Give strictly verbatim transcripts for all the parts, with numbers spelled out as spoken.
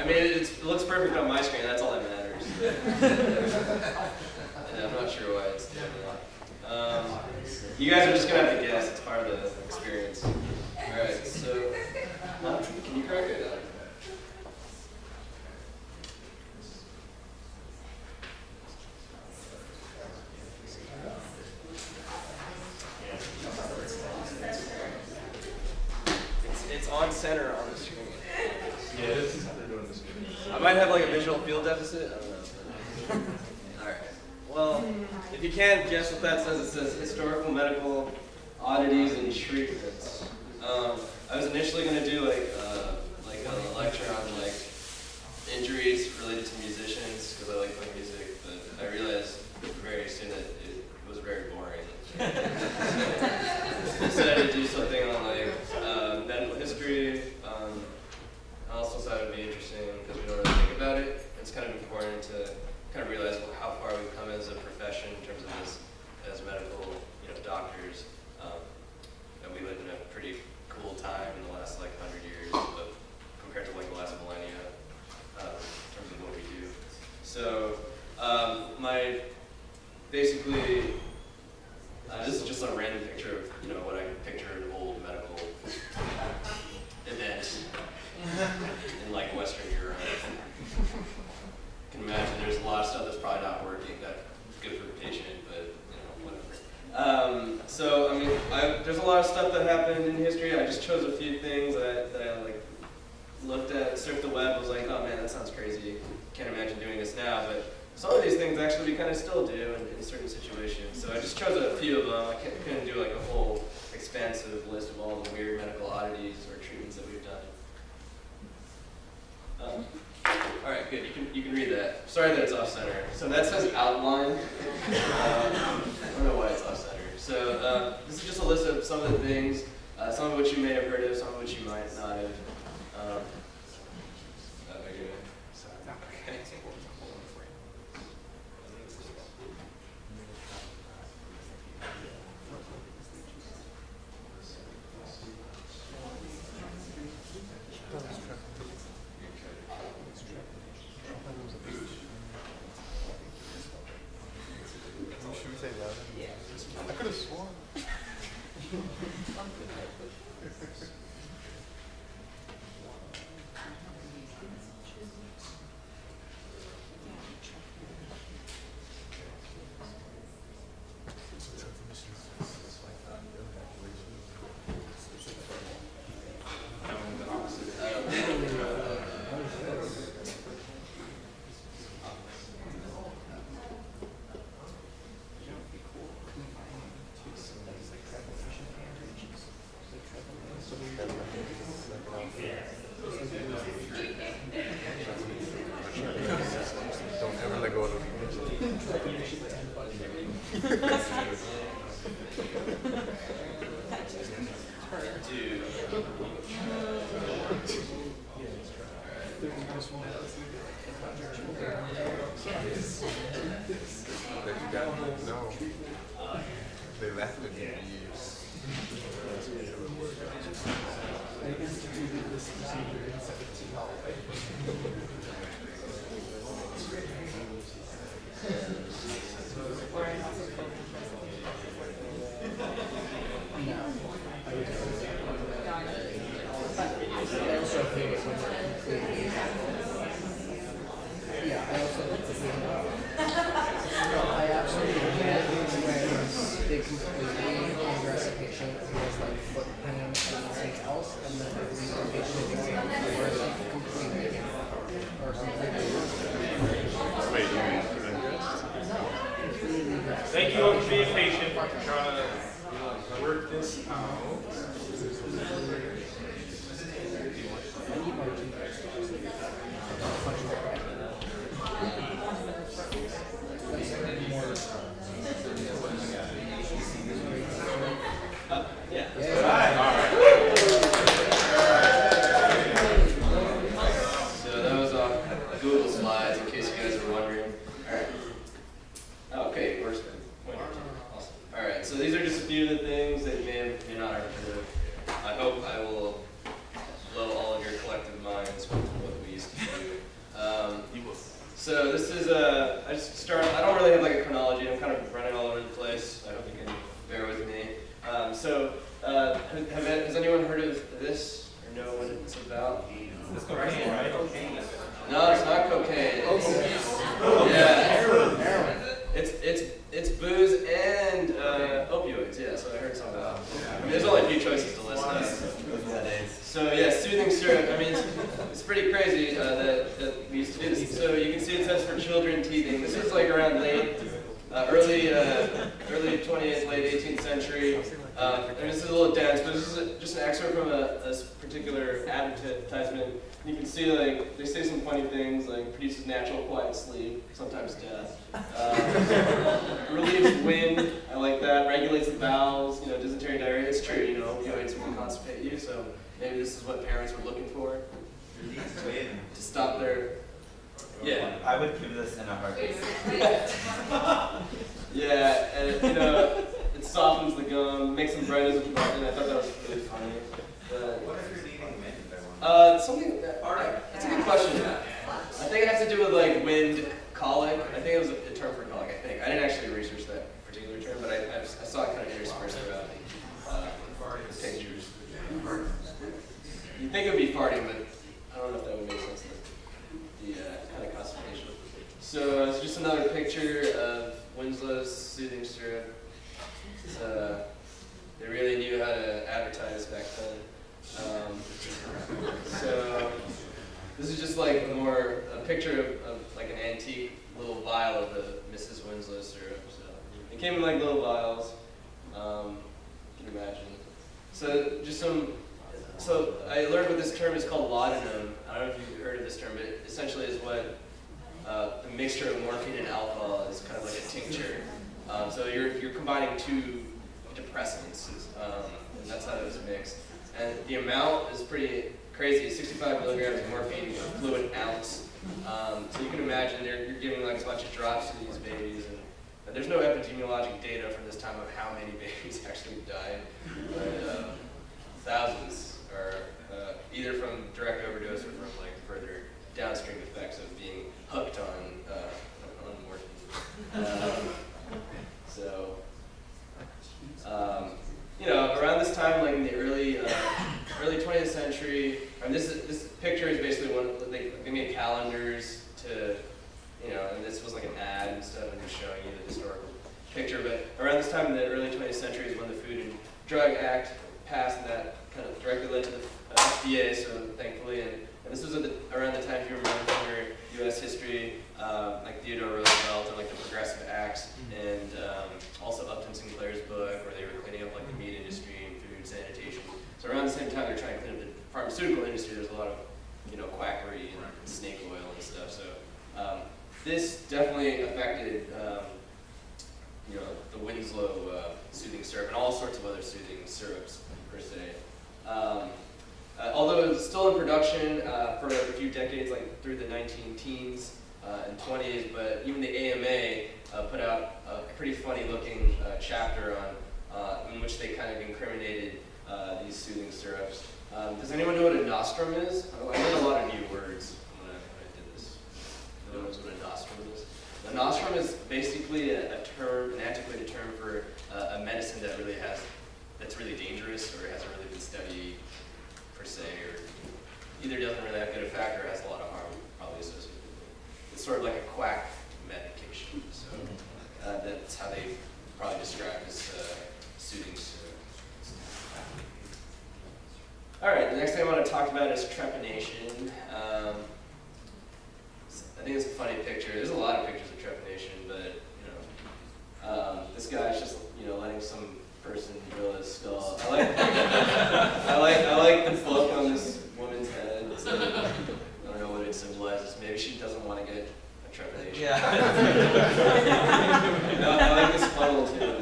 mean, it's, it looks perfect on my screen. That's all that matters. And I'm not sure why it's doing that. Um, you guys are just gonna have to guess. It's part of the experience. All right. So, huh? Can you correct it? It's on center on the screen. Yeah, this is how they're doing this. I might have like a visual field deficit. I don't know. All right. Well, if you can't guess what that says, it says historical medical oddities and treatments. Um, I was initially going to do like uh, like a lecture on like injuries related to musicians because I like playing music, but I realized very soon that it was very boring. I decided to do something on like uh, medical history. Um, I also thought it would be interesting because we don't really think about it. It's kind of important to kind of realize how far we've come as a profession in terms of as, as medical, you know, doctors. Um, and we live in a pretty cool time in the last like hundred years, of, compared to like the last millennia uh, in terms of what we do. So um, my basically. Uh, this is just a random picture of, you know, what I picture an old medical event in like Western Europe. You can imagine there's a lot of stuff that's probably not working that's good for the patient, but you know, whatever. Um, so I mean, I, there's a lot of stuff that happened in history. I just chose a few things that, that I like looked at, surfed the web, was like, oh man, that sounds crazy. Can't imagine doing this now, but. Some of these things actually we kind of still do in, in certain situations. So I just chose a few of them. I couldn't do like a whole expansive list of all the weird medical oddities or treatments that we've done. Um, all right, good. You can you can read that. Sorry that it's off center. So that says outline. Um, I don't know why it's off center. So uh, this is just a list of some of the things, uh, some of which you may have heard of, some of which you might not have. Um, I could have sworn. Don't ever let go of No. They left it for years. I instituted this procedure in seventeen Yeah, I also no, I absolutely get when they completely undress a patient who has like foot pain and something else, and then they leave the patient exam for like completely or completely. Wait, you mean undressed? No, completely dressed. Thank you all for being patient. We're trying to work this out. I need my two Uh, yeah. Yeah. All right. All right. So that was off Google Slides, in case you guys were wondering. All right. Oh, okay, works. Awesome. All right. So these are just a few of the things that you may have may not have heard of. I hope I will blow all of your collective minds with what we used to do. So this is a, I just start, I don't really have like a chronology, I'm kind of running all over the place, I hope you can bear with me. Um, so, uh, have, have, has anyone heard of this, or know what it's about? It's cocaine, right? No, it's not cocaine. It's, yeah. It's, it's, it's booze and uh, opioids, yeah, so I heard something about. I mean, there's only a few choices to list out. So yeah, soothing syrup, I mean, it's, it's pretty crazy uh, that, that we used to do this. So you can see it says for children teething. This is like around late, uh, early, uh, early twentieth, late eighteenth century. Uh, and this is a little dense, but this is a, just an excerpt from a, a particular advertisement. You can see, like, they say some funny things, like, produces natural quiet sleep, sometimes death. Uh, relieves wind, I like that. Regulates the bowels, you know, dysentery, diarrhea. It's true, you know, opioids will constipate you, so maybe this is what parents were looking for. To stop their, yeah. I would give this in a heartbeat. Yeah, and, you know, it softens the gum, makes them bright as a button. I thought that was really funny. But, What is reading wind? Uh, something that, that's a good question. I think it has to do with like wind colic. I think it was a, a term for colic, I think. I didn't actually research that particular term, but I, I, I saw it kind of interspersed throughout uh, the pictures. You'd think it would be farting, but I don't know if that would make sense, the, the uh, kind of constipation. So uh, it's just another picture of Winslow's soothing syrup. Uh, they really knew how to advertise back then. Um, so this is just like more a picture of, of like an antique little vial of the Missus Winslow syrup. So it came in like little vials. Um, you can imagine. So just some. So I learned what this term is called laudanum. I don't know if you've heard of this term, but it essentially is what uh, a mixture of morphine and alcohol is, kind of like a tincture. Um, so you're you're combining two depressants, um, and that's how it was mixed. And the amount is pretty crazy, sixty-five milligrams of morphine per fluid ounce. Um, so you can imagine you're, you're giving like a bunch of drops to these babies, and, and there's no epidemiologic data from this time of how many babies actually died, but uh, thousands are uh, either from direct overdose or from like further downstream effects of being hooked on, uh, on morphine. Um, so, um, you know, around this time, like in the early uh, early twentieth century, I mean, this is, this picture is basically one they, they made calendars to, you know, and this was like an ad and stuff, and just showing you the historical picture. But around this time in the early twentieth century is when the Food and Drug Act passed, and that kind of directly led to the uh, F D A. So thankfully, and, and this was at the, around the time, if you remember from your U S history, uh, like Theodore Roosevelt and like the Progressive Acts, and um, also Upton Sinclair's book, where they were cleaning up like the meat industry and food sanitation. So around the same time, they're trying to clean up the pharmaceutical industry. There's a lot of, you know, quackery and snake oil and stuff. So um, this definitely affected, um, you know, the Winslow uh, soothing syrup and all sorts of other soothing syrups per se. Um, uh, although it was still in production uh, for a few decades, like through the nineteen teens uh, and twenties, but even the A M A uh, put out a pretty funny-looking uh, chapter on uh, in which they kind of incriminated uh, these soothing syrups. Um, does anyone know what a nostrum is? I learned a lot of new words when I, when I did this. No one knows what a nostrum is? A nostrum is basically a, a term, an antiquated term for uh, a medicine that really has, that's really dangerous or hasn't really been studied per se, or either doesn't really have good effect or has a lot of harm probably associated with it. It's sort of like a quack medication. So uh, that's how they probably describe this uh, soothing syrup. All right, the next thing I want to talk about is trepanation. Um, I think it's a funny picture. There's a lot of pictures of trepanation, but you know, um, this guy's just you know letting some person drill his skull. I like, I like, I like the book on this woman's head. It's like, I don't know what it symbolizes. Maybe she doesn't want to get a trepanation. Yeah. No, I like this funnel too.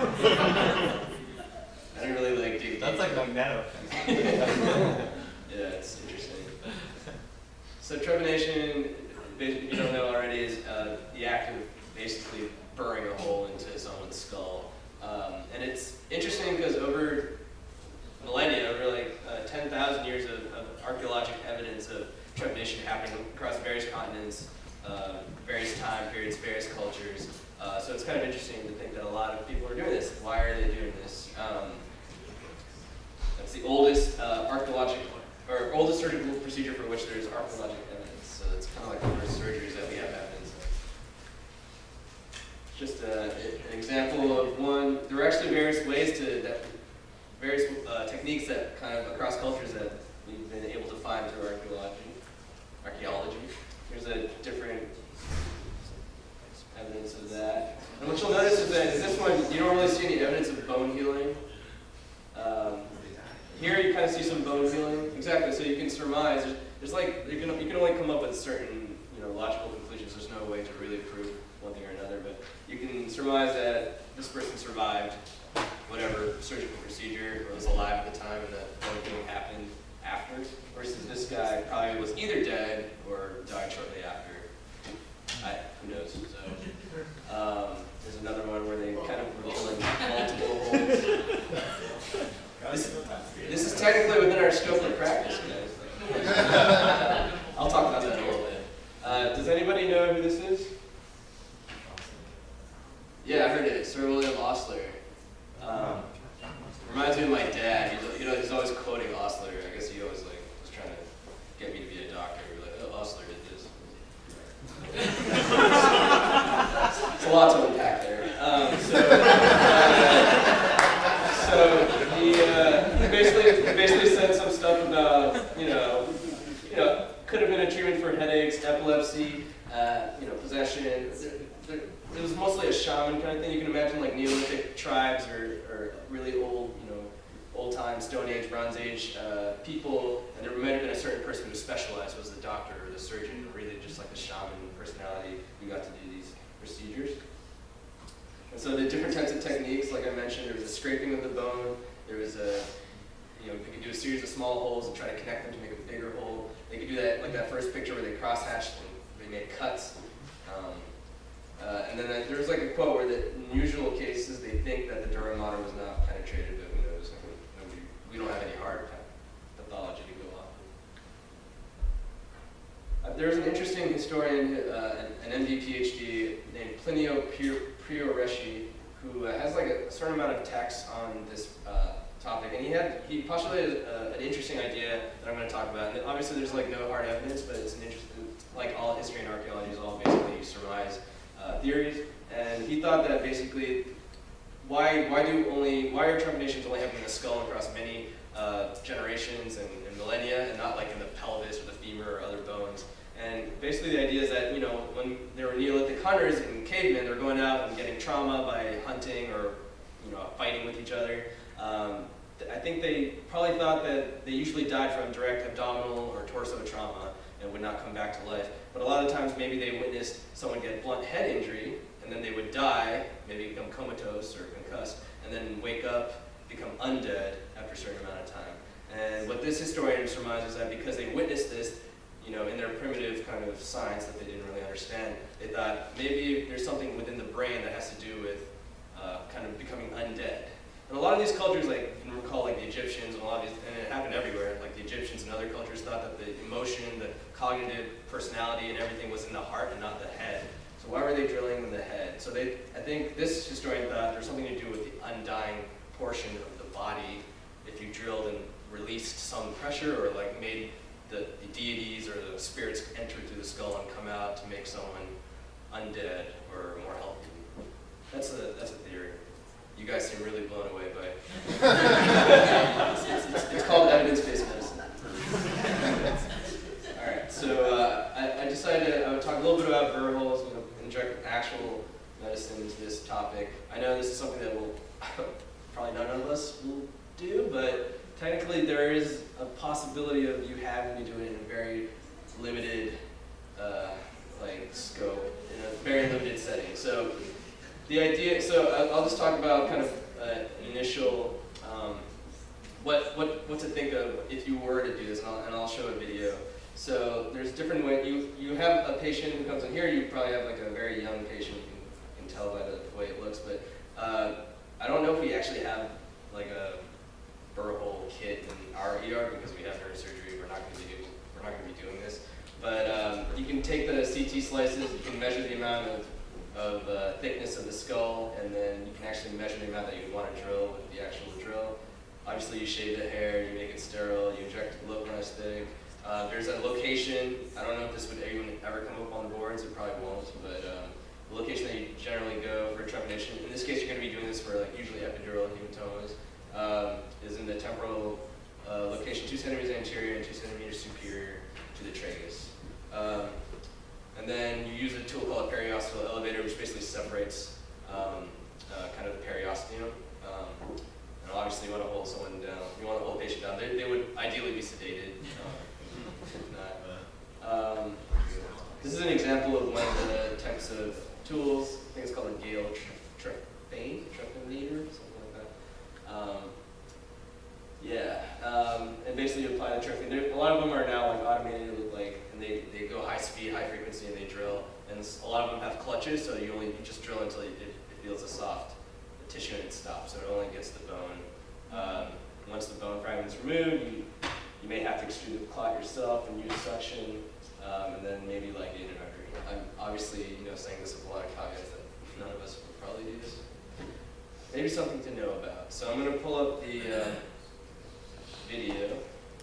I don't really like dig That's deep. like Magneto. Yeah, it's interesting. So trepanation, if you don't know already, is uh, the act of basically burring a hole into someone's skull. Um, and it's interesting because over millennia, over like uh, ten thousand years of, of archaeologic evidence of trepanation happening across various continents, uh, various time periods, various cultures. Uh, so it's kind of interesting to think that a lot of people are doing this. Why are they doing this? Um, that's the oldest uh, archaeological, or oldest surgical procedure for which there is archaeological evidence. So it's kind of like the first surgeries that we have evidence of. Just uh, an example of one. There are actually various ways to, that, various uh, techniques that kind of across cultures that we've been able to find through archaeology. Archaeology. Here's a different evidence of that. And what you'll notice is that in this one, you don't really see any evidence of bone healing. Um, here you kind of see some bone healing. Exactly, so you can surmise. There's, there's like, you can, you can only come up with certain you know, logical conclusions. There's no way to really prove one thing or another, but you can surmise that this person survived whatever surgical procedure or was alive at the time and that bone healing happened after, versus this guy probably was either dead or died shortly after. I, who knows? So, um, there's another one where they kind of were drilling multiple holes. This, this is technically within our scope of practice, guys. Uh, I'll talk about that in a little bit. Uh, does anybody know who this is? Yeah, I heard it. Sir William Osler. Um, reminds me of my dad. He's, you know, he's always quoting Osler. I guess he always like was trying to get me to be a doctor. We're like, oh, Osler did this. It's a lot to unpack there. Um, so, uh, so he, uh, he basically he basically said some stuff about you know you know could have been a treatment for headaches, epilepsy, uh, you know possession. There, there, it was mostly a shaman kind of thing. You can imagine like Neolithic tribes or, or really old you know old time Stone Age, Bronze Age uh, people, and there might have been a certain person who specialized, was the doctor or the surgeon, or really just like the shaman personality who got to do these procedures. And so the different types of techniques, like I mentioned, there was a scraping of the bone, there was a, you know, they could do a series of small holes and try to connect them to make a bigger hole. They could do that, like that first picture where they cross-hatched and they made cuts. Um, uh, and then there was like a quote where that in usual cases they think that the dura mater was not penetrated, but who knows? Nobody, we don't have any hard pathology to go off of. Uh, there's an interesting historian, uh, an, an M D PhD named Plinio Prioresci, who uh, has like a certain amount of texts on this uh, topic, and he had he postulated uh, an interesting idea that I'm going to talk about. And obviously, there's like no hard evidence, but it's an interesting, like all history and archaeology is all basically surmise uh, theories. And he thought that basically, why why do only why are trepanations only happening in the skull across many uh, generations and, and millennia, and not like in the pelvis or the femur or other bones? And basically the idea is that, you know, when there were Neolithic hunters and cavemen, they're going out and getting trauma by hunting or, you know, fighting with each other. Um, I think they probably thought that they usually died from direct abdominal or torso trauma and would not come back to life. But a lot of times maybe they witnessed someone get blunt head injury, and then they would die, maybe become comatose or concussed, and then wake up, become undead after a certain amount of time. And what this historian surmises is that because they witnessed this, you know, in their primitive kind of science that they didn't really understand, they thought maybe there's something within the brain that has to do with uh, kind of becoming undead. And a lot of these cultures, like you can recall, like the Egyptians, and a lot of these, and it happened everywhere. Like the Egyptians and other cultures thought that the emotion, the cognitive personality, and everything was in the heart and not the head. So why were they drilling in the head? So they, I think this historian thought there's something to do with the undying portion of the body. If you drilled and released some pressure, or like made The, the deities or the spirits enter through the skull and come out to make someone undead or more healthy. That's a that's a theory. You guys seem really blown away by it. it's, it's, it's, it's called evidence-based medicine. All right, so uh, I, I decided I would talk a little bit about burr holes, you know, inject actual medicine into this topic. I know this is something that will probably none of us will do, but technically, there is a possibility of you having to do it in a very limited, uh, like scope, in a very limited setting. So, the idea. So, I'll just talk about kind of uh, initial, um, what what what to think of if you were to do this, and I'll, and I'll show a video. So, there's different ways. You you have a patient who comes in here. You probably have like a very young patient. You can, you can tell by the way it looks, but uh, I don't know if we actually have like a burr hole kit in our E R because we have neurosurgery. We're not going to be doing, we're not going to be doing this. But um, you can can take the C T slices, you can measure the amount of, of uh, thickness of the skull, and then you can actually measure the amount that you want to drill with the actual drill. Obviously, you shave the hair, you make it sterile, you inject the local anesthetic. Uh, there's a location, I don't know if this would even ever come up on the boards, it probably won't, but um, the location that you generally go for trepanation, in this case you're going to be doing this for like usually epidural hematomas, um, is in the temporal uh, location two centimeters anterior and two centimeters superior to the tragus. Um, and then you use a tool called a periosteal elevator, which basically separates um, uh, kind of the periosteum. Um, and obviously you want to hold someone down, you want to hold a patient down. They, they would ideally be sedated. Um, Um, this is an example of one of the types of tools. I think it's called a Gale trephane, trephanator, something like that. Um, yeah, um, and basically you apply the trephane. There, a lot of them are now like automated, with like, and they, they go high speed, high frequency, and they drill. And a lot of them have clutches, so you only you just drill until it, it feels a soft tissue and it stops. So it only gets the bone. Um, once the bone fragment is removed, you You may have to extrude the clot yourself and use suction, um, and then maybe ligate an artery. I'm obviously, you know, saying this with a lot of caveats that none of us would probably do this. Maybe something to know about. So I'm going to pull up the uh, video.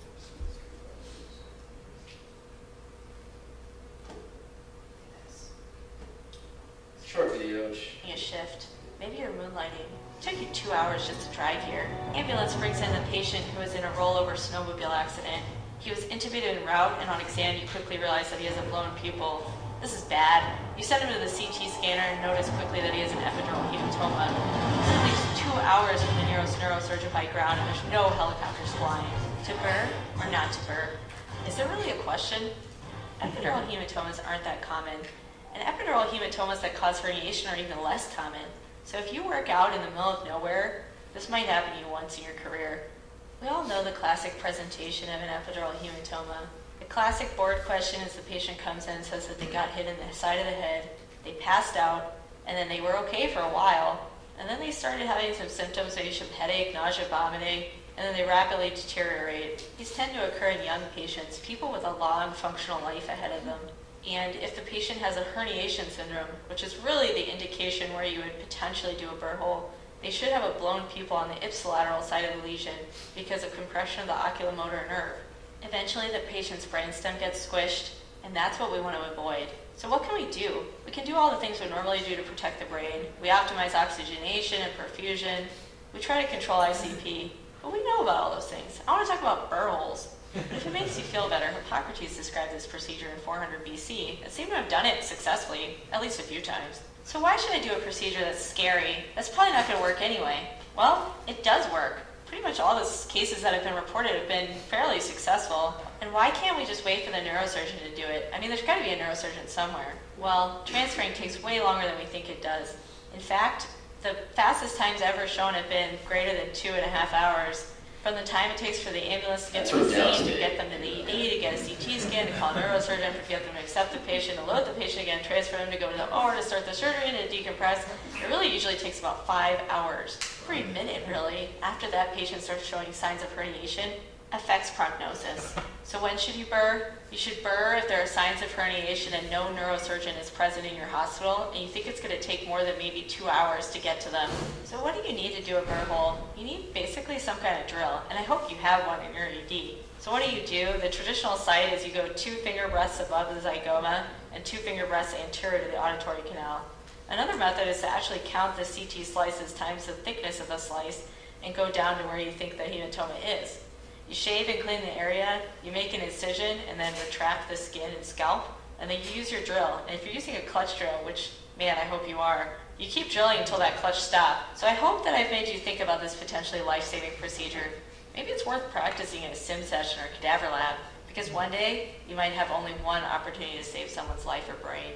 Short video. Which A shift. Maybe you're moonlighting. It took you two hours just to drive here. Ambulance brings in the patient who was in a rollover snowmobile accident. He was intubated en route, and on exam you quickly realize that he has a blown pupil. This is bad. You send him to the C T scanner and notice quickly that he has an epidural hematoma. It's at least two hours from the nearest neurosurgeon by ground, and there's no helicopters flying. To burr or not to burr? Is there really a question? Epidural hematomas aren't that common. And epidural hematomas that cause herniation are even less common. So if you work out in the middle of nowhere, this might happen to you once in your career. We all know the classic presentation of an epidural hematoma. The classic board question is the patient comes in and says that they got hit in the side of the head, they passed out, and then they were okay for a while, and then they started having some symptoms, maybe some headache, nausea, vomiting, and then they rapidly deteriorate. These tend to occur in young patients, people with a long functional life ahead of them. And if the patient has a herniation syndrome, which is really the indication where you would potentially do a burr hole, they should have a blown pupil on the ipsilateral side of the lesion because of compression of the oculomotor nerve. Eventually the patient's brainstem gets squished, and that's what we want to avoid. So what can we do? We can do all the things we normally do to protect the brain. We optimize oxygenation and perfusion. We try to control I C P, but we know about all those things. I want to talk about burr holes. But if it makes you feel better, Hippocrates described this procedure in four hundred B C and seemed to have done it successfully, at least a few times. So why should I do a procedure that's scary, that's probably not going to work anyway? Well, it does work. Pretty much all the cases that have been reported have been fairly successful. And why can't we just wait for the neurosurgeon to do it? I mean, there's got to be a neurosurgeon somewhere. Well, transferring takes way longer than we think it does. In fact, the fastest times ever shown have been greater than two and a half hours. From the time it takes for the ambulance to get to the scene, to get them to the E D, to get a C T scan, to call a neurosurgeon, to get them to accept the patient, to load the patient again, transfer them to go to the O R to start the surgery and to decompress, it really usually takes about five hours. Every minute, really, after that patient starts showing signs of herniation, affects prognosis. So when should you burr? You should burr if there are signs of herniation and no neurosurgeon is present in your hospital, and you think it's going to take more than maybe two hours to get to them. So what do you need to do a burr hole? You need basically some kind of drill, and I hope you have one in your E D. So what do you do? The traditional site is you go two finger breadths above the zygoma and two finger breadths anterior to the auditory canal. Another method is to actually count the C T slices times the thickness of the slice and go down to where you think the hematoma is. You shave and clean the area, you make an incision, and then retract the skin and scalp, and then you use your drill. And if you're using a clutch drill, which, man, I hope you are, you keep drilling until that clutch stops. So I hope that I've made you think about this potentially life-saving procedure. Maybe it's worth practicing in a sim session or cadaver lab, because one day you might have only one opportunity to save someone's life or brain.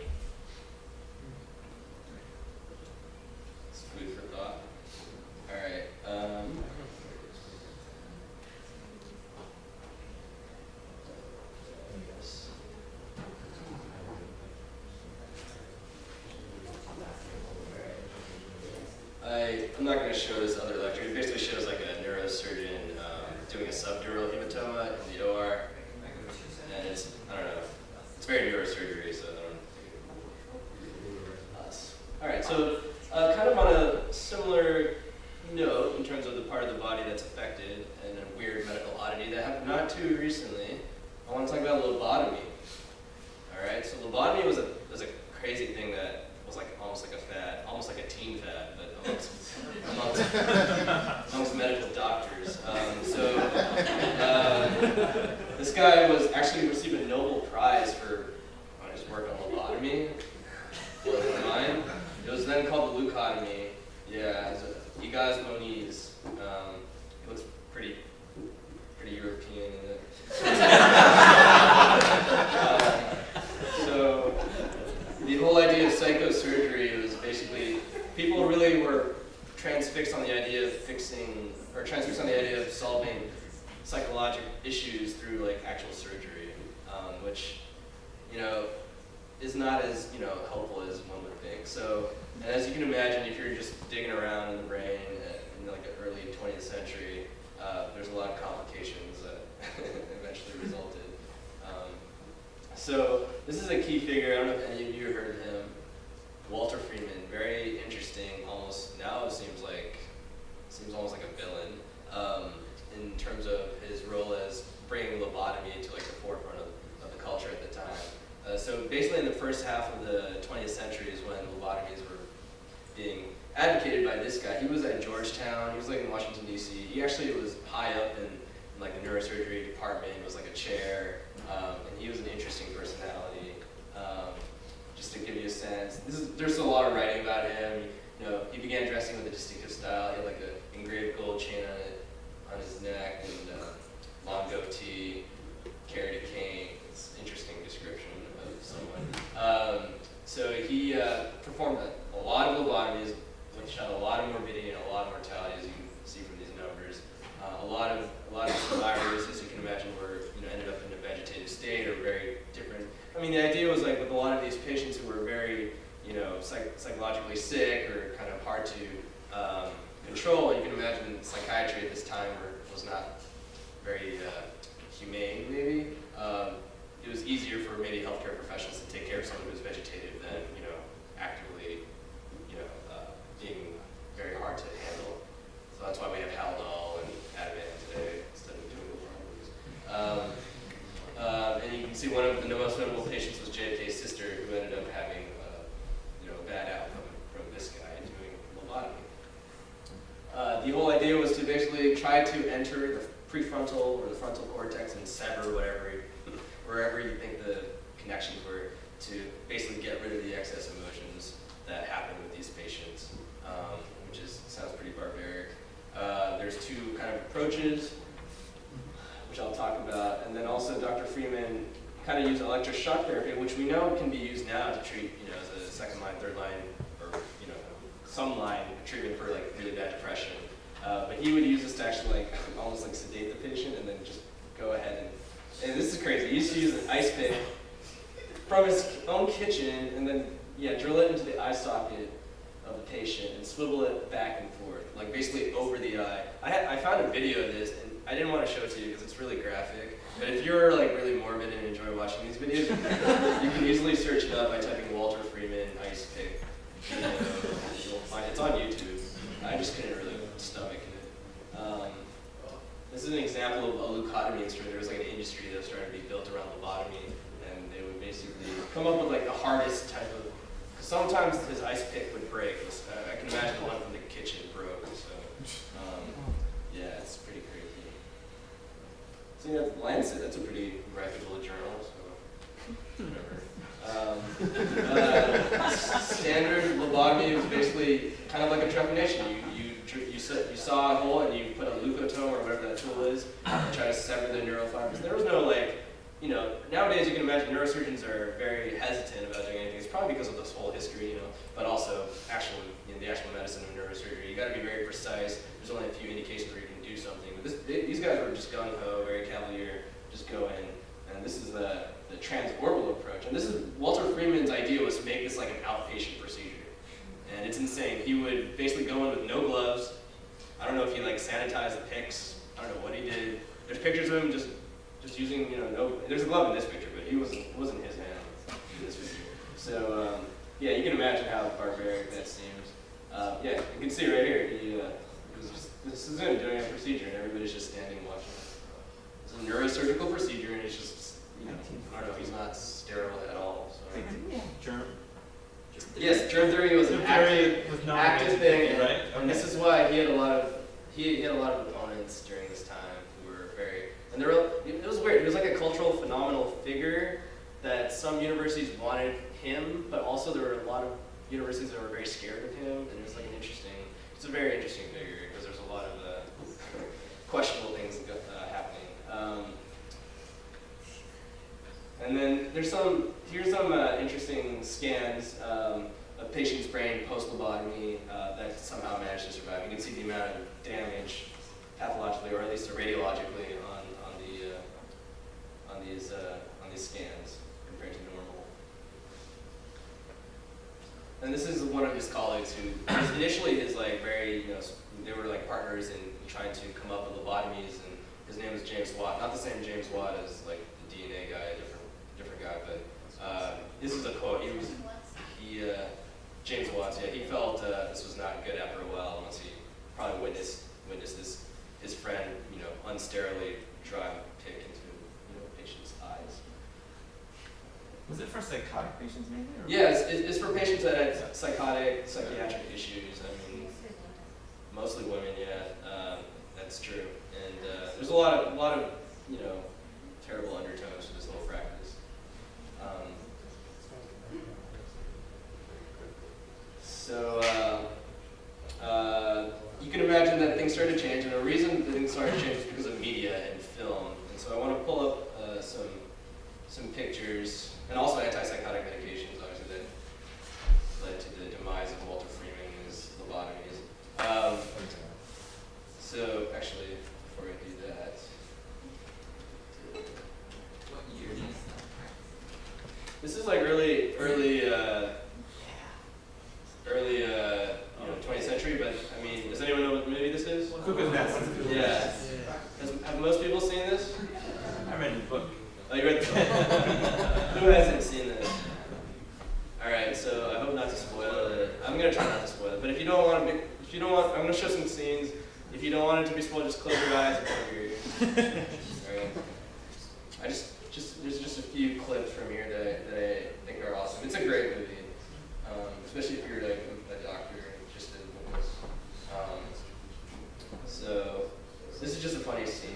It's food for thought. All right. Um, I, I'm not going to show this other lecture. It basically shows like a neurosurgeon um, doing a subdural hematoma in the O R. And it's, I don't know, it's very neurosurgery, so I don't us. All right, so uh, kind of on a similar note in terms of the part of the body that's affected and a weird medical oddity that happened not too recently, I want to talk about lobotomy. All right, so lobotomy was a was a crazy thing that was like almost like a fad, almost like a teen fad, but amongst amongst, amongst medical doctors. Um, so uh, this guy was actually received a Nobel Prize for on his work on lobotomy. Blows my mind. It was then called the leucotomy. Yeah, it was a Igaz Moniz. Um, he looks pretty pretty European in it. uh, so the whole idea of psychosurgery was basically people really were transfixed on the idea of fixing, or transfixed on the idea of solving psychological issues through like actual surgery, um, which, you know, is not as, you know, helpful as one would think. So, and as you can imagine, if you're just digging around in the brain in like the early twentieth century, uh, there's a lot of complications that eventually resulted. Um, so this is a key figure. I don't know if any of you have heard of him. Walter Freeman, very interesting. Almost now it seems like seems almost like a villain um, in terms of his role as bringing lobotomy to like the forefront of, of the culture at the time. Uh, so basically, in the first half of the twentieth century is when lobotomies were being advocated by this guy. He was at Georgetown. He was like in Washington D C. He actually was high up in, in like the neurosurgery department. He was like a chair, um, and he was an interesting personality. Um, just to give you a sense, this is, there's a lot of writing about him. You know, he began dressing with a distinctive style. He had like an engraved gold chain on it, on his neck, and uh, long goatee. Carried a cane. It's an interesting description of someone. Um, so he uh, performed a, a lot of lobotomies, which had a lot of morbidity and a lot of mortality, as you can see from these numbers. Uh, a lot of a lot of survivors, as you can imagine, were you know ended up in a vegetative state or very different. I mean, the idea was like with a lot of these patients who were very you know psych psychologically sick or kind of hard to um, control. You can imagine psychiatry at this time were, was not very uh, humane, maybe. Um, it was easier for maybe healthcare professionals to take care of someone who was vegetative than, you know, actively, you know, uh, being very hard to handle. So that's why we have Haldol and Ativan today instead of doing lobotomies. Um, uh, and you can see one of the most notable patients was J F K's sister, who ended up having, uh, you know, a bad outcome from this guy doing lobotomy. Uh, the whole idea was to basically try to enter the prefrontal or the frontal cortex and sever whatever, wherever you think the connections were, to basically get rid of the excess emotions that happen with these patients, um, which is sounds pretty barbaric. Uh, there's two kind of approaches, which I'll talk about, and then also Doctor Freeman kind of used electroshock therapy, which we know can be used now to treat, you know, as a second line, third line, or you know, some line treatment for like really bad depression. Uh, but he would use this to actually like almost like sedate the patient and then just go ahead and, and this is crazy. He used to use an ice pick from his own kitchen and then, yeah, drill it into the eye socket of the patient and swivel it back and forth, like basically over the eye. I, had, I found a video of this and I didn't want to show it to you because it's really graphic, but if you're like really morbid and enjoy watching these videos, you can easily search it up by typing Walter Freeman ice pick. You know, you'll find it. It's on YouTube. I just couldn't really stomach it. Um, this is an example of a leucotomy instrument. There was like an industry that was starting to be built around lobotomy, and they would basically come up with like the hardest type of. Sometimes his ice pick would break. Uh, I can imagine the one from the kitchen broke. So um, yeah, it's pretty crazy. So you have Lancet. That's a pretty reputable journal. So whatever. Um, uh, standard lobotomy was basically kind of like a trepanation. You you you saw, you saw a hole and you put a leucotome or whatever that tool is and try to sever the neurofibers. There was no like, you know, nowadays you can imagine neurosurgeons are very hesitant about doing anything. It's probably because of this whole history, you know, but also actual you know, the actual medicine of neurosurgery. You got to be very precise. There's only a few indications where you can do something. But this, they, these guys were just gung ho, very cavalier, just go in. And this is the the transorbital approach. And this is Walter Freeman's idea was to make this like an outpatient procedure. And it's insane. He would basically go in with no gloves. I don't know if he like sanitized the picks. I don't know what he did. There's pictures of him just just using, you know, no. There's a glove in this picture, but he wasn't it wasn't his hand. So um, yeah, you can imagine how barbaric that seems. Uh, yeah, you can see right here. He uh, was just this is him doing a procedure, and everybody's just standing watching. It's a neurosurgical procedure, and it's just you know I don't know. He's not sterile at all. So. Germ. Yes, germ theory was an Germ theory active, was not active thing, and, right? and this is why he had a lot of he, he had a lot of opponents during this time who were very and there were it was weird. He was like a cultural phenomenal figure that some universities wanted him, but also there were a lot of universities that were very scared of him, and it was like an interesting. It's a very interesting figure because there's a lot of uh, questionable things uh, happening. Um, And then there's some, here's some uh, interesting scans um, of patient's brain post-lobotomy uh, that somehow managed to survive. You can see the amount of damage pathologically, or at least radiologically, on, on, the, uh, on, these, uh, on these scans compared to normal. And this is one of his colleagues who was initially his like very, you know, they were like partners in trying to come up with lobotomies, and his name was James Watt. Not the same James Watt as like the D N A guy, a different different guy, but uh, this is a quote. He was, he, uh, James Watts, yeah, he felt uh, this was not good after a while once he probably witnessed, witnessed this, his friend, you know, unsterilely drive a pick into, you know, patient's eyes. Was it for psychotic patients maybe? Or Yeah, it's, it's for patients that had psychotic, psychiatric issues. I mean, mostly women, yeah, um, that's true. And uh, there's a lot of, a lot of, you know, terrible undertones to this whole practice. Um, so uh, uh, you can imagine that things started to change, and the reason that things started to change is because of media and film. And so I want to pull up uh, some some pictures, and also antipsychotic medications, obviously, that led to the demise of Walter Freeman and his lobotomies. Um, so actually, before I do that. This is like early, early, uh, early, uh, you know, twentieth century. But I mean, does anyone know what movie this is? Cuckoo's Nest. Yeah. Has, have most people seen this? I read the book. Oh, you read the book. Who hasn't seen this? All right. So I hope not to spoil it. I'm gonna try not to spoil it. But if you don't want to, if you don't want, I'm gonna show some scenes. If you don't want it to be spoiled, just close your eyes and cover your ears. All right. I just. Just, there's just a few clips from here that I, that I think are awesome. It's a great movie, um, especially if you're like a doctor and interested in this. Um, so this is just a funny scene.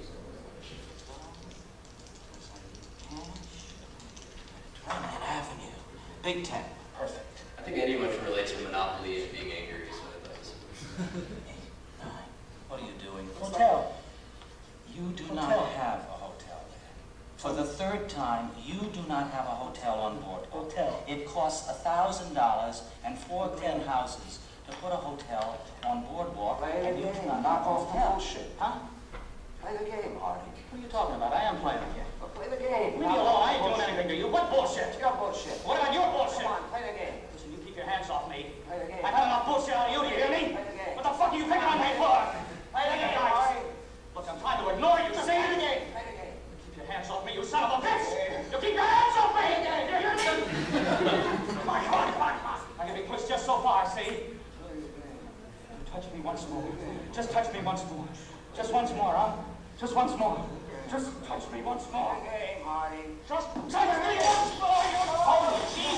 Trinidad Avenue, Big Ten, perfect. I think anyone can relate to Monopoly and being angry, so I thought this was Eight, nine. What are you doing? Hotel. You do Hotel. not have a hotel there. For the third time, you do not have a hotel on board. Hotel. It costs a thousand dollars and four ten houses to put a hotel on Boardwalk, Play the and you do game. not Knock have a off the hotel. bullshit. Huh? Play the game, Hardy. What are you talking about? I am playing the game. Well, play the game. Leave me alone. I ain't doing anything to you. What bullshit? Your bullshit. What about your bullshit? Come on, play the game. Listen, you keep your hands off me. Play the game. I've had enough bullshit out of you, do you hear me? Play the game. What the fuck are you picking on me for? Play the game, Hardy. Look, I'm trying to ignore you, see? Play the game. Play the game. Keep your hands off me, you son of a bitch! You keep your hands off me! You hear me? Come on, come on, come on, come on. I can be pushed just so far, see? You touch me once more. Just touch me once more. Just once more, huh? Just once more. Just touch me once more. Play the game, Hardy. Just touch me once more, you oh,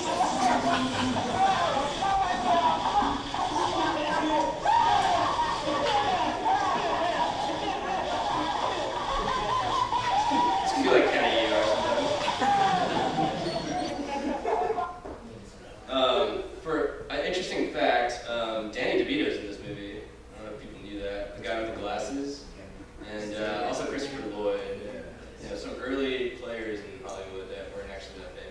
I feel like Kenny or something. um, for an interesting fact, um, Danny DeVito's in this movie. I don't know if people knew that. The guy with the glasses. And uh, also Christopher Lloyd. You know, some early players in Hollywood that weren't actually that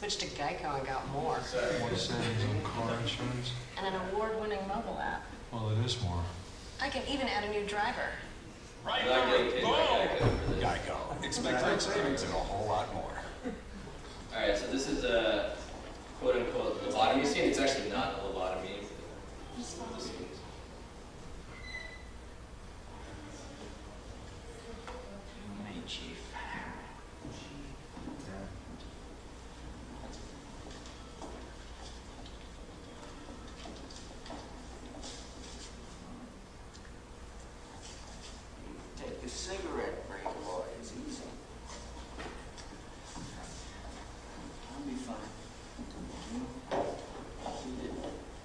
Switched to Geico and got more. More savings on car insurance? And an award-winning mobile app. Well, it is more. I can even add a new driver. I'm not getting paid by Geico for this. Geico. Expect great savings and a whole lot more. Alright, so this is a quote unquote lobotomy scene. It's actually not a lobotomy. It's one of the scenes. Hey, Chief. Take a cigarette break, boy. It's easy. I'll be fine. You did.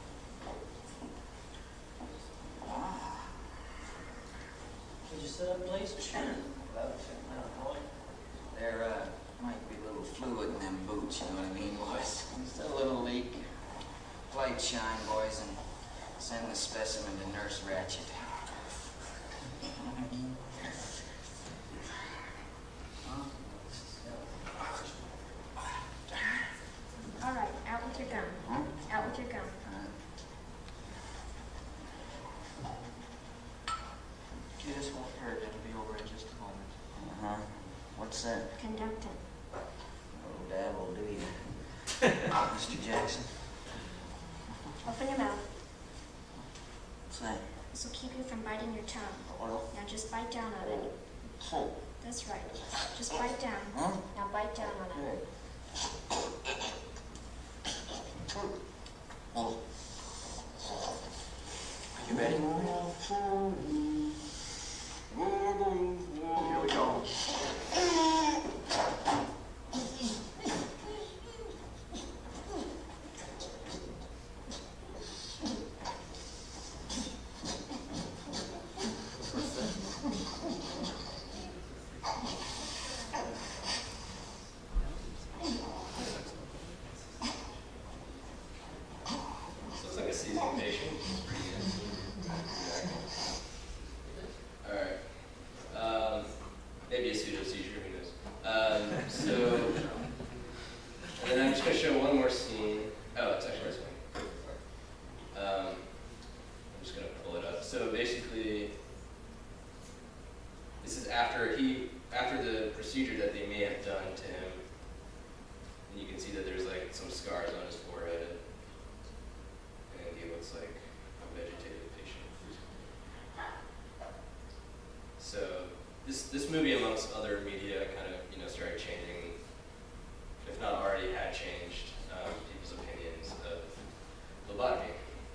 Ah. Could you sit up, please? Sure. Love to. There uh, might be a little fluid in them boots, you know what I mean, boys? Just a little leak. Light shine, boys, and send the specimen to Nurse Ratchet. All right, out with your gun. Out with your gun. Okay, this won't hurt. It'll be over in just a moment. Uh-huh. What's that? Conducting. Oh, dabble, do you? Mister Jackson? Open your mouth. What's that? This will keep you from biting your tongue. Oil? Now just bite down on it. Oh. That's right. Just bite down. Huh? Now bite down on it. Oh. Are you ready? Here we go. So it's like a seizing patient. Alright. Um, maybe a pseudo seizure, who knows. Um, so, and then I'm just going to show one more scene. Oh, it's actually this one. Um, I'm just going to pull it up. So basically, this is after he, after the procedure that they may have done to him. And you can see that there's like some scars on his forehead. And he looks like a vegetative patient. So this this movie, amongst other media, kind of you know started changing, if not already had changed, um, people's opinions of lobotomy.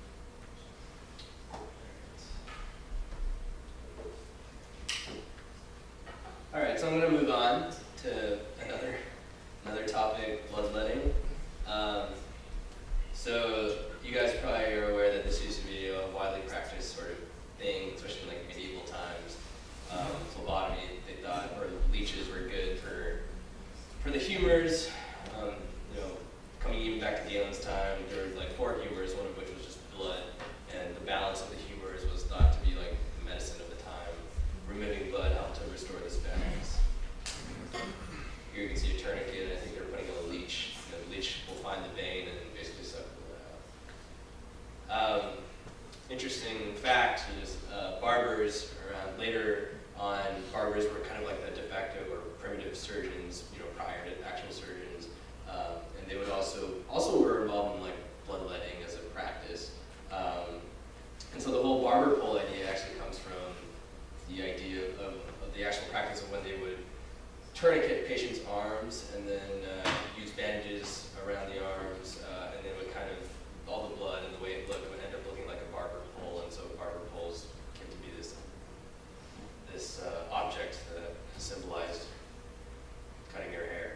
All right, so I'm going to move on to another another topic, bloodletting. Um, so you guys probably are aware that this used to be a widely practiced sort of thing, especially in like medieval times. Um, phlebotomy, they thought, or leeches were good for for the humors. Um, you know, coming even back to Galen's time, there were like four humors, one of which was just blood, and the balance of the humors was thought to be like the medicine of the time. Removing blood helped to restore this balance. Here you can see a tourniquet, and I think they're putting in a leech. And the leech will find the vein and basically suck the blood out. Um, interesting fact is uh, barbers around later on, barbers were kind of like the de facto or primitive surgeons, you know, prior to actual surgeons, um, and they would also also were involved in like bloodletting as a practice. Um, and so the whole barber pole idea actually comes from the idea of, of the actual practice of when they would tourniquet patients' arms and then uh, use bandages around the arms, uh, and then would kind of all the blood and the way it looked would end up looking like a barber pole, and so barber poles came to be this this uh, object that symbolized cutting your hair.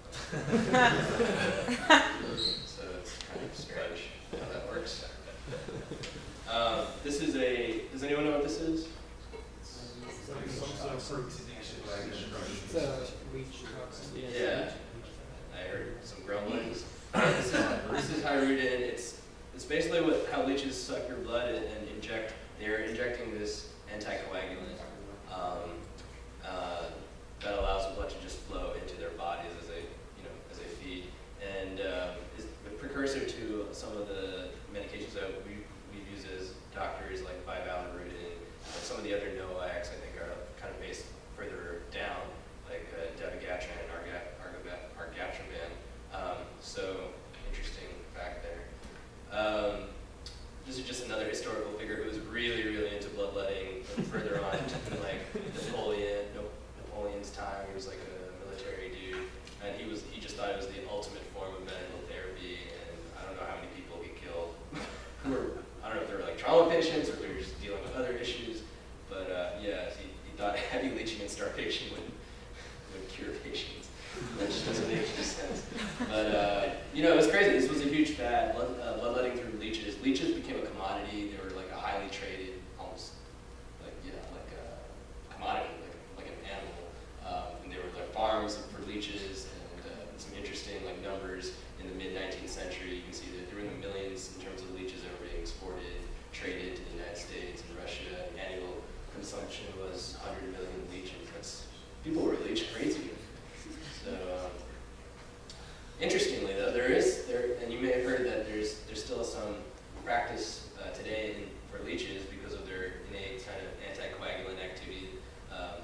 So it's kind of strange how that works. Um, this is a. Does anyone know what this is? It's a leech toxin. Yeah. I heard some grumblings. this, is, this is Hyrudin. It's it's basically what how leeches suck your blood and, and inject. They're injecting this anticoagulant um, uh, that allows the blood to just flow into their bodies as they you know as they feed. And and um, is the precursor to some of the medications that we, we use as doctors, like bivalirudin. And some of the other NOACs, I think, are kind of based further down, like uh, dabigatran and arga- arga- argatroban. Um, so, interesting fact there. Um, this is just another historical figure who was really, really into bloodletting. Further on, like Napoleon, no, Napoleon's time, he was like a military dude, and he was he just thought it was the ultimate form of medical therapy. And I don't know how many people he killed. Who were, I don't know if they were like trauma patients or if they were just dealing with other issues. But uh, yeah, he, he thought heavy leeching and starvation would would cure patients. That just doesn't make any sense. But uh, you know, it was crazy. This was a huge fad. Blood, uh, bloodletting through leeches. Leeches became a commodity. They were like a highly traded, almost like yeah, like a commodity, like like an animal. Um, and there were like farms for leeches, and uh, some interesting like numbers in the mid nineteenth century. You can see that there were in the millions in terms of leeches that were being exported, traded to the United States and Russia. The annual consumption was one hundred million leeches. That's people were leech crazy. So, um, interestingly, though, there is there, and you may have heard that there's there's still some practice uh, today in, for leeches because of their innate kind of anticoagulant activity. Um,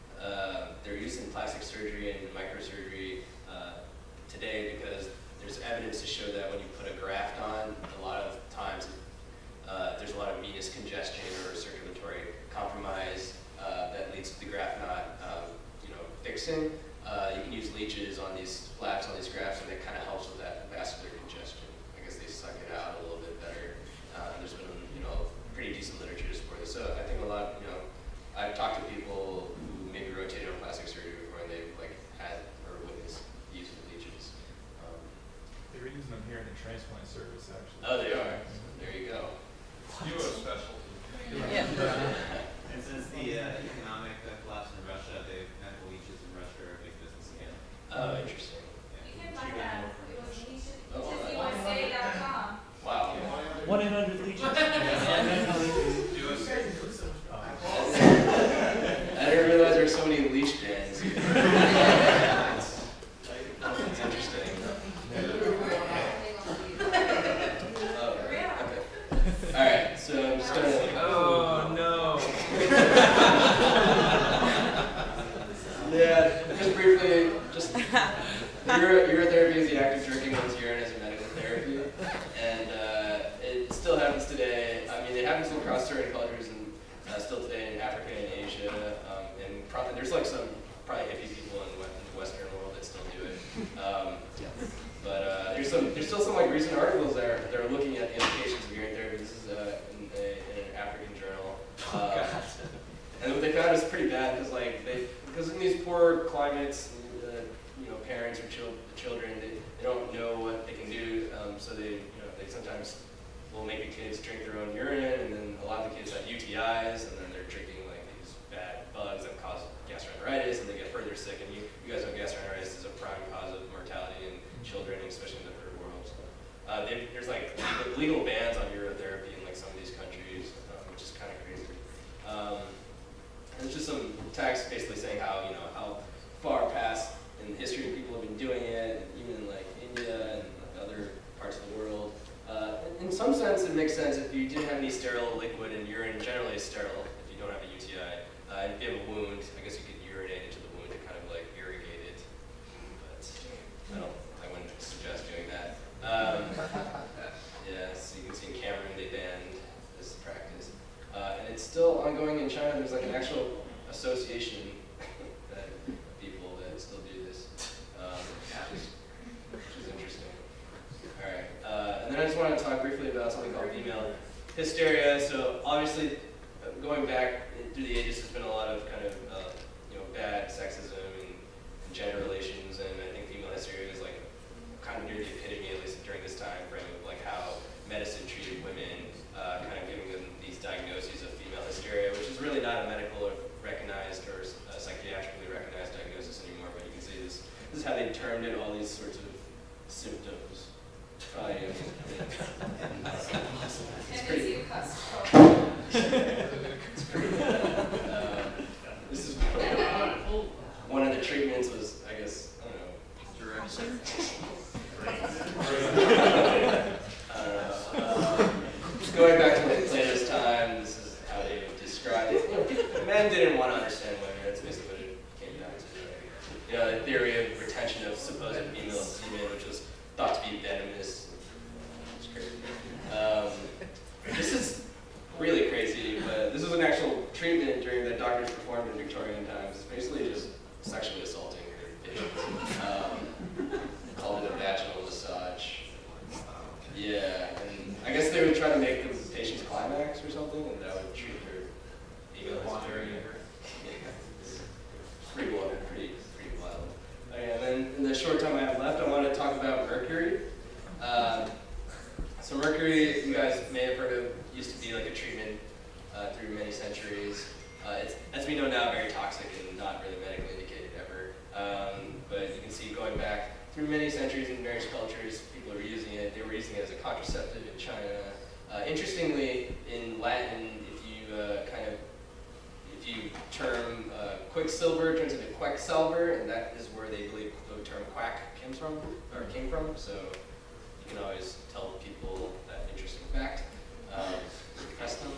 uh, they're used in plastic surgery and microsurgery uh, today because there's evidence to show that when you put a graft on, a lot of times uh, there's a lot of venous congestion or circulatory compromise uh, that leads to the graft not, um, you know, fixing. Uh, you can use leeches on these flaps on these grafts, and it kind of helps with that vascular congestion. I guess they suck it out a little bit better. Uh, there's been, you know, pretty decent literature to support this. So I think a lot, you know, I've talked to people who maybe rotated on plastic surgery before, and they've like had or witnessed the use of leeches. Um, They were using them here in the transplant service, actually. oh, they are. There you go. You a specialty. Yeah. And since the uh, economic uh, collapse in Russia, they've medical leeches in Russia are a big business again. Oh, interesting. You can find that. It was leeches, Oh, leeches right. U S A dot com. Wow. One eight hundred leeches. Do a I didn't realize there were so many leech bands. That's, that's interesting. Oh, okay. All right, so I'm just gonna. Oh no. Yeah, just briefly, just uro, urotherapy is the act of jerking one's urine as a medical therapy, and uh, it still happens today. I mean, it happens across certain cultures and uh, still today in Africa and Asia, um, and probably there's like some probably hippie people in the, in the Western world that still do it. Um, but uh, there's some there's still some like recent articles that are, that are looking at the implications of urine therapy. This is uh, in, a, in an African journal. Um, And what they found is pretty bad because, like, they because in these poor climates, uh, you know, parents or chil- children, they, they don't know what they can do. Um, so they, you know, they sometimes will make the kids drink their own urine, and then a lot of the kids have U T Is, and then they're drinking like these bad bugs that cause gastroenteritis, and they get further sick. And you, you guys know gastroenteritis is a prime cause of mortality in children, especially in the third world. So, uh, they, there's like legal, legal bans on urotherapy in like some of these countries, um, which is kind of crazy. Um, There's just some text basically saying how, you know, how far past in history people have been doing it, and even in like India and other parts of the world. Uh, in, in some sense, it makes sense if you didn't have any sterile liquid, and urine generally is sterile if you don't have a U T I. Uh, and if you have a wound, I guess you could urinate into the wound to kind of like irrigate it. But I don't, I wouldn't suggest doing that. Um, yeah, so you can see in Cameroon they banned this practice. Uh, and it's still ongoing in China. There's like an actual association that people that still do this, um, which, is, which is interesting. All right, uh, and then I just want to talk briefly about something called female hysteria. So obviously, uh, going back through the ages, there's been a lot of kind of uh, you know bad sexism and, and gender relations, and I think female hysteria is like kind of near the epitome, at least during this time frame, of like how medicine treated women, uh, kind of giving them these diagnoses of female hysteria, which is really not a medical or recognized or uh, psychiatrically recognized diagnosis anymore, but you can see this, this is how they termed it, all these sorts of symptoms. Probably, uh, it's pretty, it's pretty bad. Uh, this is one of the treatments was, I guess, I don't know. Direction? going back to like Plato's time, this is how they would describe it. You know, people- men didn't want to understand women. That's basically what it came down to. You know, the theory of retention of supposed female semen, which was thought to be venomous. It's crazy. Um, this is really crazy, but this was an actual treatment during that doctors performed in Victorian times. It's basically just sexually assaulting your patients. Um, called it a vaginal massage. Yeah, and I guess they would try to make the patient's climax or something, and that would treat their ego as very, yeah, pretty wild, pretty, pretty wild. Okay, and then in the short time I have left, I want to talk about mercury. Um, so mercury, you guys may have heard of, used to be like a treatment uh, through many centuries. Uh, it's, as we know now, very toxic and not really medically indicated ever. Um, but you can see going back through many centuries in various cultures, people were using it. They were using it as a contraceptive in China. Uh, interestingly, in Latin, if you uh, kind of, if you term uh, quicksilver, it turns into quacksalver, and that is where they believe the term quack comes from, or came from. So you can always tell people that interesting fact. Um, press them.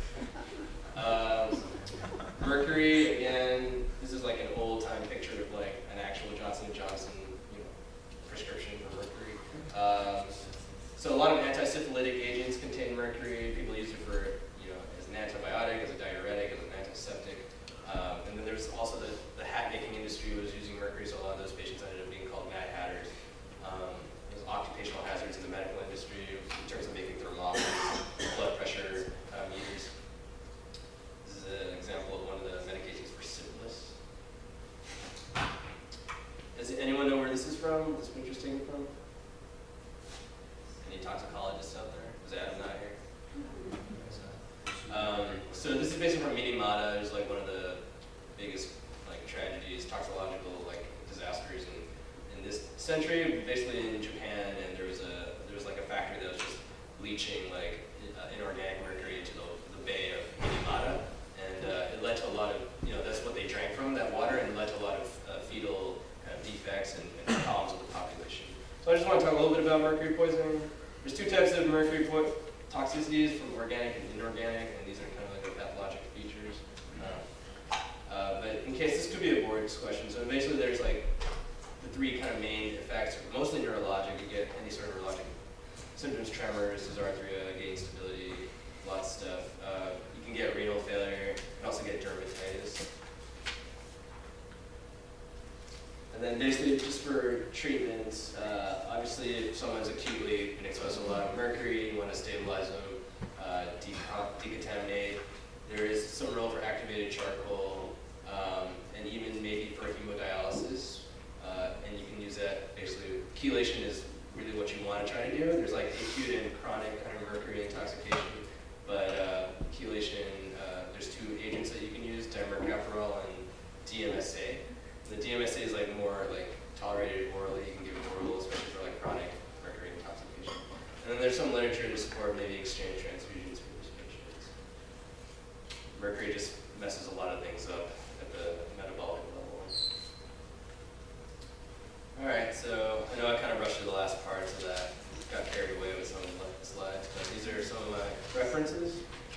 Um, mercury, again, this is like an old-time picture of like an actual Johnson and Johnson, you know, prescription for mercury. Um, so a lot of anti-syphilitic agents contain mercury. People use it for, you know, as an antibiotic, as a diuretic, as an antiseptic. Um, and then there's also the, the hat-making industry was using mercury, so a lot of those patients ended up being called Mad Hatters. Um, there's occupational hazards in the medical industry in terms of making thermometers, blood pressure uh, meters. This is an example of one of the medications for syphilis. Does anyone know where this is from? This picture's taken from? Any toxicologists out there? Is Adam not here? Um, so this is basically from Minamata. It was like one of the biggest like tragedies, toxicological like disasters in, in this century. Basically in Japan, and there was a there was like a factory that was just leaching like uh, inorganic mercury into the, the bay of Minamata, and uh, it led to a lot of, you know, that's what they drank from, that water, and it led to a lot of uh, fetal kind of defects and, and problems with the population. So I just want to talk a little bit about mercury poisoning. There's two types of mercury po toxicities, from organic and inorganic, and these are kind of like the pathologic features. Uh, uh, but in case this could be a board's question, so basically there's like the three kind of main effects, mostly neurologic. You get any sort of neurologic symptoms, tremors, dysarthria, gait instability, lots of stuff. Uh, you can get renal failure, you can also get dermatitis. And then basically just for treatments, uh, obviously if someone's acutely been exposed to a lot of mercury, you want to stabilize them, uh, decontaminate. There is some role for activated charcoal, um, and even maybe for hemodialysis. Uh, and you can use that, basically, chelation is really what you want to try to do. There's like acute and chronic kind of mercury intoxication, but uh, chelation, uh, there's two agents that you can use, dimercaprol and D M S A. The D M S A is like more like tolerated orally. You can give it oral, especially for like chronic mercury intoxication. And then there's some literature to support maybe exchange transfusions for these patients. Mercury just messes a lot of things up at the metabolic level. All right, so I know I kind of rushed through the last part, so that got carried away with some of the slides, but these are some of my references.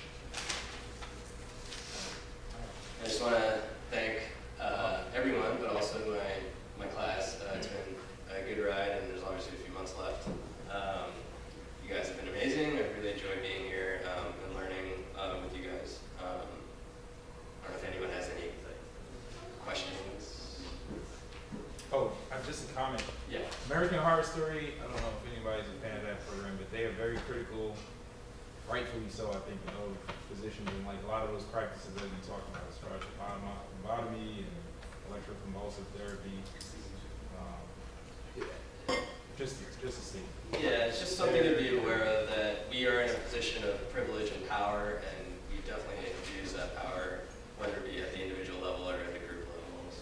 I just want to thank uh, everyone, but also my, my class. Uh, it's been a good ride, and there's obviously a few months left. Um, you guys have been amazing. I've really enjoyed being here um, and learning uh, with you guys. Um, I don't know if anyone has any like, questions. Oh, uh, just a comment. Yeah. American Horror Story, I don't know if anybody's a fan of that program, but they are very critical, rightfully so, I think, of physicians and like a lot of those practices that we talked about as far as lobotomy and electroconvulsive therapy. Um, just, just to see. Yeah, it's just something to be aware of, that we are in a position of privilege and power, and we definitely need to use that power, whether it be at the individual level or at the group levels.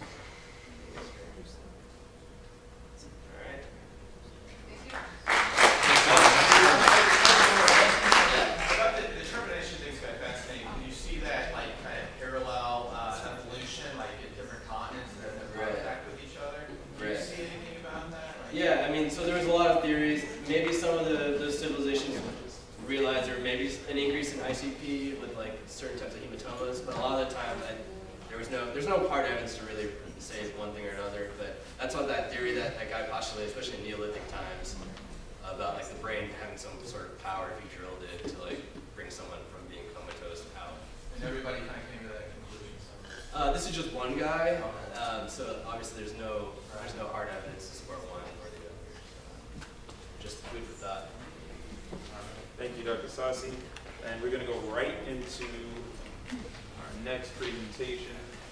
All right. About the, the termination thing's kind of fascinating. Can you see that like kind of parallel uh, evolution, like in different continents that have contact with each other? Do you Right. see anything about that? Like, Yeah, I mean, so there was a lot of theories. Maybe some of the those civilizations realized there may maybe an increase in I C P with like certain types of hematomas, but a lot of the time I, there was no, there's no hard evidence to really say one thing or another. But that's what that theory that that guy postulated, especially in Neolithic times, about like the brain having some sort of power if you drilled it to like bring someone from being comatose out. And everybody kind of came to that conclusion. So. Uh, this is just one guy, um, so obviously there's no there's no hard evidence to support one or the other. So just food for thought. Thank you, Doctor Sassi. And we're going to go right into our next presentation.